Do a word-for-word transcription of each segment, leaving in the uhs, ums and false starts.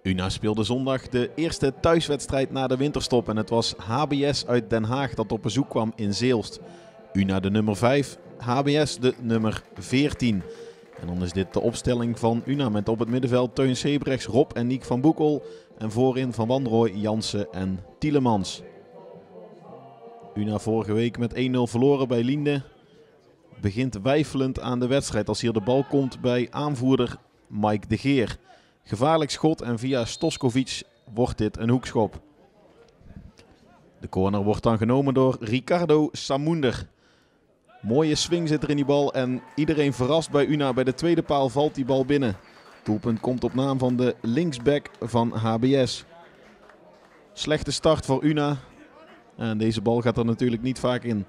Una speelde zondag de eerste thuiswedstrijd na de winterstop en het was H B S uit Den Haag dat op bezoek kwam in Zeelst. Una de nummer vijf, H B S de nummer veertien. En dan is dit de opstelling van Una met op het middenveld Teun Sebrechts, Rob en Niek van Boekel. En voorin Van Wanrooy, Jansen en Tielemans. Una vorige week met één nul verloren bij Liende. Begint weifelend aan de wedstrijd als hier de bal komt bij aanvoerder Mike de Geer. Gevaarlijk schot en via Stoskovic wordt dit een hoekschop. De corner wordt dan genomen door Ricardo Samunder. Mooie swing zit er in die bal en iedereen verrast bij Una. Bij de tweede paal valt die bal binnen. Doelpunt komt op naam van de linksback van H B S. Slechte start voor Una. En deze bal gaat er natuurlijk niet vaak in.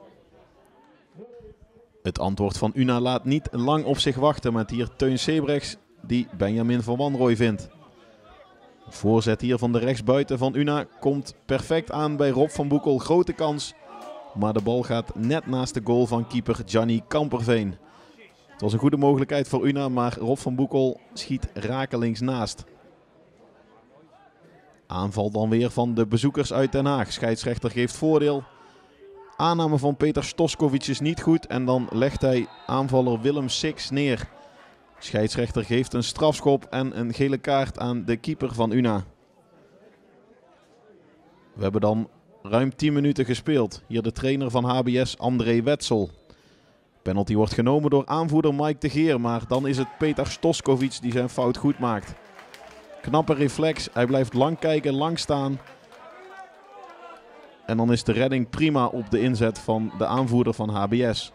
Het antwoord van Una laat niet lang op zich wachten met hier Teun Sebrechts die Benjamin van Wanrooy vindt. Voorzet hier van de rechtsbuiten van Una komt perfect aan bij Rob van Boekel. Grote kans, maar de bal gaat net naast de goal van keeper Gianni Kamperveen. Het was een goede mogelijkheid voor Una, maar Rob van Boekel schiet rakelings naast. Aanval dan weer van de bezoekers uit Den Haag. Scheidsrechter geeft voordeel. Aanname van Peter Stoskovic is niet goed en dan legt hij aanvaller Willem Six neer. Scheidsrechter geeft een strafschop en een gele kaart aan de keeper van Una. We hebben dan ruim tien minuten gespeeld. Hier de trainer van H B S, André Wetzel. Penalty wordt genomen door aanvoerder Mike de Geer, maar dan is het Peter Stoskovic die zijn fout goed maakt. Knappe reflex, hij blijft lang kijken, lang staan. En dan is de redding prima op de inzet van de aanvoerder van H B S.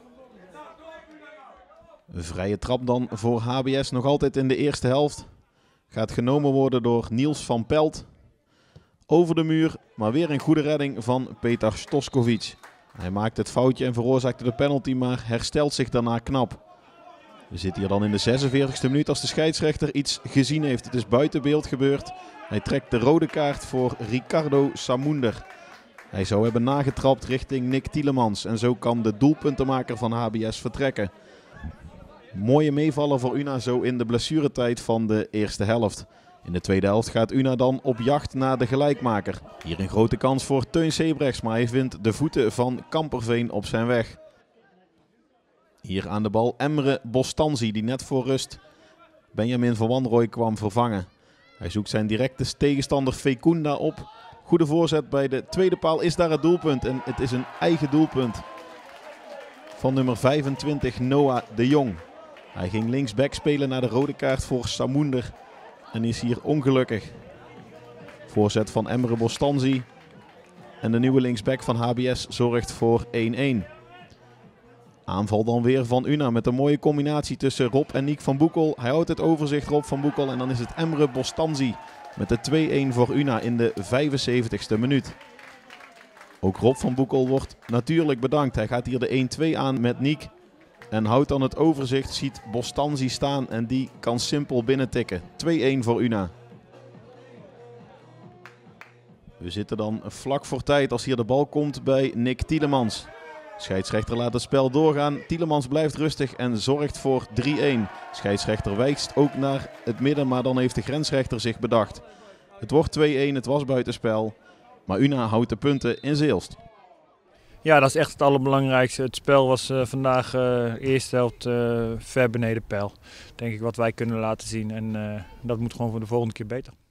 Een vrije trap dan voor H B S nog altijd in de eerste helft. Gaat genomen worden door Niels van Pelt. Over de muur, maar weer een goede redding van Peter Stoskovic. Hij maakt het foutje en veroorzaakte de penalty, maar herstelt zich daarna knap. We zitten hier dan in de zesenveertigste minuut als de scheidsrechter iets gezien heeft. Het is buiten beeld gebeurd. Hij trekt de rode kaart voor Ricardo Samunder. Hij zou hebben nagetrapt richting Nick Tielemans. En zo kan de doelpuntenmaker van H B S vertrekken. Mooie meevaller voor Una zo in de blessuretijd van de eerste helft. In de tweede helft gaat Una dan op jacht naar de gelijkmaker. Hier een grote kans voor Teun Sebrechts, maar hij vindt de voeten van Kamperveen op zijn weg. Hier aan de bal Emre Bostanzi die net voor rust Benjamin van Wanrooy kwam vervangen. Hij zoekt zijn directe tegenstander Fekunda op. Goede voorzet bij de tweede paal is daar het doelpunt en het is een eigen doelpunt van nummer vijfentwintig Noah de Jong. Hij ging linksback spelen naar de rode kaart voor Samunder en is hier ongelukkig. Voorzet van Emre Bostanzi en de nieuwe linksback van H B S zorgt voor één-één. Aanval dan weer van Una met een mooie combinatie tussen Rob en Niek van Boekel. Hij houdt het overzicht, Rob van Boekel, en dan is het Emre Bostanzi met de twee-één voor Una in de vijfenzeventigste minuut. Ook Rob van Boekel wordt natuurlijk bedankt. Hij gaat hier de één-twee aan met Niek en houdt dan het overzicht, ziet Bostanzi staan en die kan simpel binnentikken. twee-één voor Una. We zitten dan vlak voor tijd als hier de bal komt bij Nick Tielemans. Scheidsrechter laat het spel doorgaan. Tielemans blijft rustig en zorgt voor drie-één. Scheidsrechter wijst ook naar het midden, maar dan heeft de grensrechter zich bedacht. Het wordt twee-één, het was buitenspel. Maar Una houdt de punten in Zeelst. Ja, dat is echt het allerbelangrijkste. Het spel was uh, vandaag uh, eerste helft uh, ver beneden peil. Denk ik wat wij kunnen laten zien. En uh, dat moet gewoon voor de volgende keer beter.